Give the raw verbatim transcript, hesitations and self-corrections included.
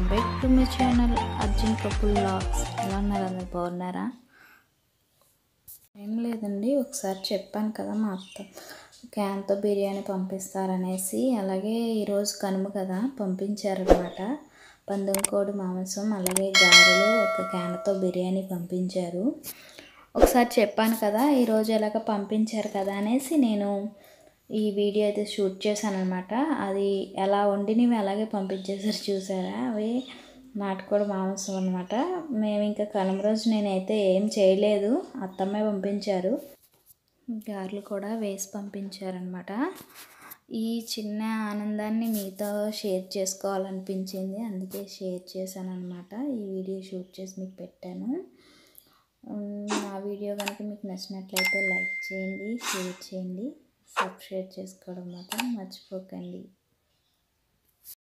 Back to my channel Arjun couple vlogs. ఎలా ఉన్నారు? అందరు బాగున్నారా? ఏం లేదండి, ఒకసారి చెప్పాను కదా మా అత్త క్యాన్తో బిర్యానీ పంపిస్తారనేసి. అలాగే ఈరోజు కనుమ కదా, పంపించారనమాట. పందెంకోడి మాంసం అలాగే గారెలు ఒక క్యాన్తో బిర్యానీ పంపించారు. ఒకసారి చెప్పాను కదా ఈరోజు ఎలాగ పంపించారు కదా అనేసి నేను ఈ వీడియో అయితే షూట్ చేశాను అనమాట. అది ఎలా వండినవి అలాగే పంపించేసారు, చూసారా? అవి నాటుకోడి మాంసం అనమాట. మేము ఇంకా కనుమ రోజు నేనైతే ఏం చేయలేదు, అత్తమ్మే పంపించారు. గారెలు కూడా వేసి పంపించారనమాట. ఈ చిన్న ఆనందాన్ని మీతో షేర్ చేసుకోవాలనిపించింది, అందుకే షేర్ చేశాను అనమాట. ఈ వీడియో షూట్ చేసి మీకు పెట్టాను. నా వీడియో కనుక మీకు నచ్చినట్లయితే లైక్ చేయండి, షేర్ చేయండి, సబ్స్క్రైబ్ చేసుకోవడం మాత్రం మర్చిపోకండి.